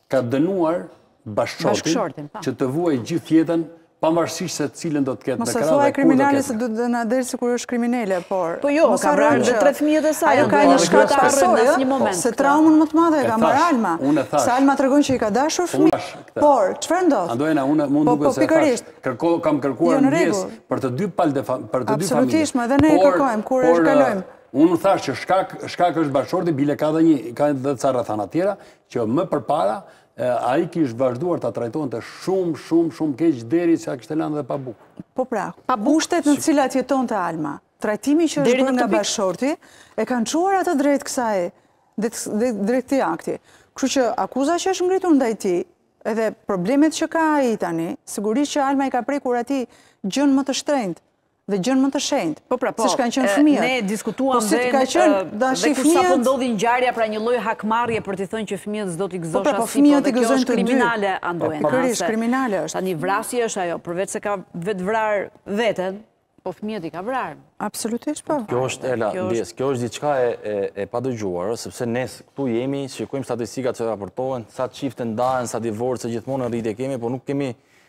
ka dënuar bashkëshortin që të vuaj gjithë jetën pavarësisht se cilën do të ketë në krah. Mos e thuaj kriminale se do të na del sikur është kriminale, por po jo, ka vrarë dhe 3 fëmijët e saj. Ajo ka një shkak pasojë, se traumën më të madhe ka marrë Alma. Se Alma tregon që i ka dashur fëmijë. Por çfarë ndodh? Andojna unë mund duket se kam kërkuar ndjes për të dy palë për të dy familje. Absolutisht, edhe ne e kërkojmë kur e kalojmë. Unë thash që shkak është bashkëshorti, bile ka dhe ca rrethana tjera që më përpara ai kishte vazhduar ta trajtonte shumë keq deri sa kishte lënë dhe pa bukë. Po pra, kushtet në të cilat jetonte Alma, trajtimi që është bërë nga bashkëshorti, e kanë çuar atë drejt kësaj, drejt këtij akti. Kështu që akuza që është ngritur ndaj tij, edhe problemet që ka ai tani, sigurisht që Alma i ka prekur atij gjën më të shtrenjtë dhe gjën më të shenjtë. Po pra, siç kanë qenë fëmijët. Ne diskutuam dhe kur sapo ndodhi ngjarja pra një lloj hakmarrje për të thënë që fëmijët s'do t'i gëzosh asnjë, po kjo është kriminale Andoena. Pikërisht kriminale është. Tani vrasje është ajo, përveç se ka vetë vrar veten, po fëmijët i ka vrarë. Absolutisht po. Kjo është Ela, ndjes, kjo është diçka e padëgjuar, sepse ne këtu jemi, shikojmë statistikat që raportohen, sa çifte ndahen, sa divorce gjithmonë në rritje kemi, por nuk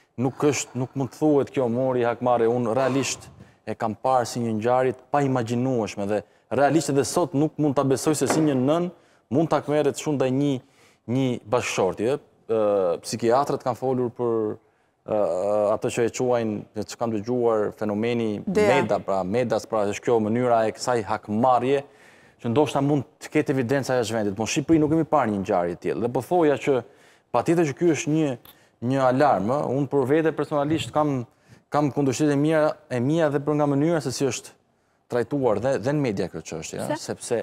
mund të thuhet kjo mori hakmarrje. Unë realisht e kam parë si një ngjarje pa imagjinueshme dhe realisht edhe sot nuk mund ta besoj se si një nën mund ta kmerret shumë ndaj një bashkëshorti. Psikiatrët kanë folur për ato që e quajnë, që kanë dëgjuar fenomeni medas, pra është kjo mënyra e kësaj hakmarrje që ndoshta mund të ketë evidenca jashtë vendit. Po në Shqipëri nuk kemi parë një ngjarje të tillë. Dhe po thoja që patjetër që ky është një alarm. Unë për vete personalisht kam kundërshtitë e mia dhe për nga mënyra se si është trajtuar dhe në media kjo çështje, sepse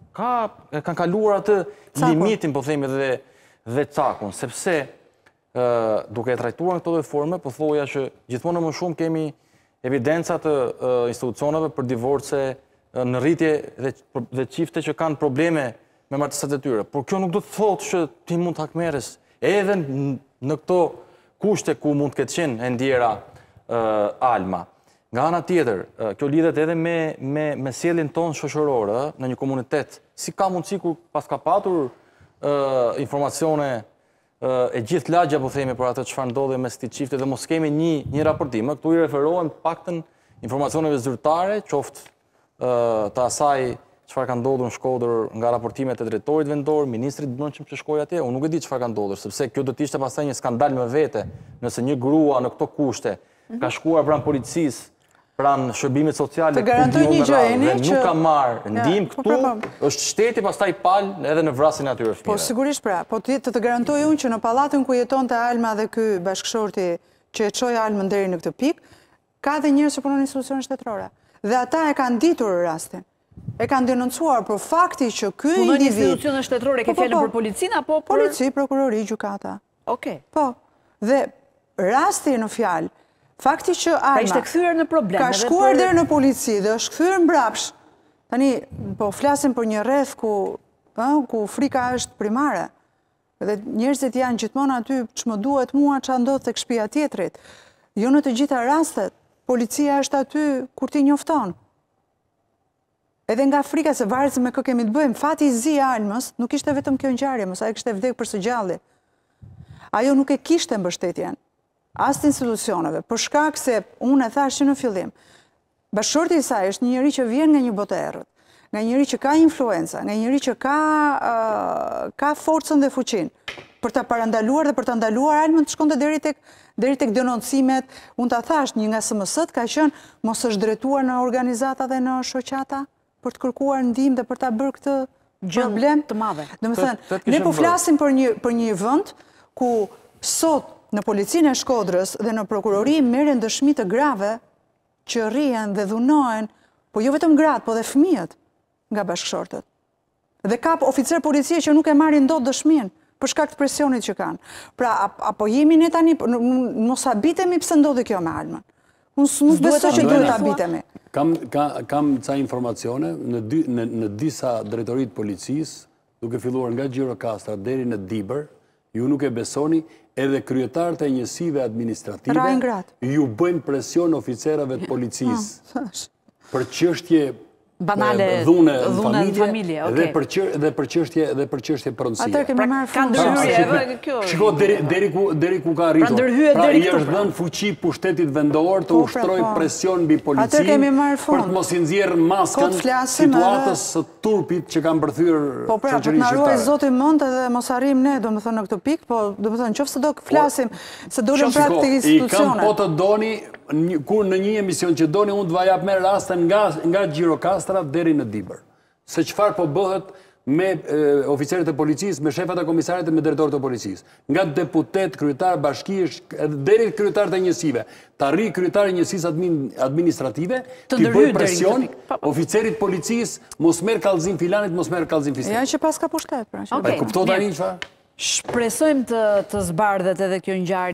kanë kaluar atë limitin, po themi, dhe cakun, sepse duke e trajtuar në këto lloj forme, po thoja që gjithmonë më shumë kemi evidenca të institucioneve për divorce në rritje dhe çifte që kanë probleme me martësat e tyre. Por kjo nuk do të thotë që ti mund të hakmerresh edhe në këto kushte ku mund të ketë qenë e ndjera Alma. Nga ana tjetër, kjo lidhet edhe me sjelljen tonë shoqërore në një komunitet. Si ka mundësi kur pas ka patur informacione e gjithë lagja, po themi, për atë çfarë ndodhi mes këtij çifti dhe mos kemi një raportim. Këtu i referohen paktën informacioneve zyrtare, qoftë të asaj çfarë ka ndodhur në Shkodër nga raportimet e drejtorit vendor, ministrit të brendshëm që shkoi atje. Unë nuk e di çfarë ka ndodhur, sepse kjo do të ishte pastaj një skandal me vete, nëse një grua në këto kushte ka shkuar pranë policisë, pranë shërbimit sociale, të garantoj një gjë Eni që nuk ka marrë ndihmë këtu, është shteti pastaj pal edhe në vrasjen e atyre fëmijëve. Po sigurisht pra, po të garantoj unë që në pallatin ku jetonte Alma dhe ky bashkëshorti që e çoi Almën deri në këtë pikë, ka dhe njerëz që punojnë në institucione shtetërore. Dhe ata e kanë ditur rastin. E kanë denoncuar për fakti që ky individ... Punojnë në institucione shtetërore, ke fjalën për policinë apo për... Polici, prokurori, gjykata. Okej. Po. Dhe rasti në fjalë, fakti që Alma ka shkuar deri në polici dhe është kthyer mbrapsh. Tani po flasim për një rreth ku frika është primare. Dhe njerëzit janë gjithmonë aty, ç'më mua ç'a ndodh tek shtëpia tjetrit. Jo në të gjitha rastet, policia është aty kur ti njofton. Edhe nga frika se varet se me kë kemi të bëjmë, fati i zi Almës nuk ishte vetëm kjo ngjarje, mos ai kishte vdekur për së gjalli. Ajo nuk e kishte mbështetjen as të institucioneve, për shkak se unë e thash që në fillim, bashkëshorti i saj është një njeri që vjen nga një botë e errët, nga njeri që ka influenca, nga njeri që ka forcën dhe fuqinë për ta parandaluar dhe për ta ndaluar Almën të shkonte deri tek denoncimet. Unë ta thash, një nga SMS-t ka qenë mos është drejtuar në organizata dhe në shoqata për të kërkuar ndihmë dhe për ta bërë këtë problem të madhe. Domethënë, ne po flasim për një vend ku sot në policinë e Shkodrës dhe në prokurori merren dëshmi të grave që rrihen dhe dhunohen, po jo vetëm gratë, po dhe fëmijët nga bashkëshortët. Dhe ka oficer policie që nuk e marrin dot dëshminë për shkak të presionit që kanë. Pra, apo jemi ne tani, mos habitemi pse ndodhi kjo me Almën. Unë besoj që duhet ta habitemi. Kam ca informacione në disa drejtoritë policisë, duke filluar nga Gjirokastra deri në Dibër, ju nuk e besoni, edhe kryetarët e njësive administrative ju bëjnë presion oficerave të policisë për çështje dhune në familje dhe për çështje pronësie. Atër kemi marrë fundë. Shiko, deri ku ka arritur. Pra i është dhënë fuqi pushtetit vendor të ushtrojë presion mbi policinë për të mos i nxjerrë maskën situatës së turpit që kanë mbërthyer Po shoqërinë na ruaj shqiptare. Zoti mend edhe mos arrim ne, domethënë në këtë pikë, po domethënë nëse do flasim se dolën prap tek institucionet. Po të doni kur në një emision që doni unë të vajap me raste nga Gjirokastra deri në Dibër. Se çfarë po bëhet me oficerët e policisë, me shefat e komisarit dhe me drejtorët e policisë. Nga deputet, kryetar bashkish, deri kryetarët e njësive, të arri kryetarë e njësisë administrative, të bëj presion, oficerit policisë, mos merë kallëzim filanit, mos merë kallëzim fisnit. Ja që pas ka pushtet. E kupto tani çfarë? Shpresojmë të zbardhet edhe kjo ngjarje.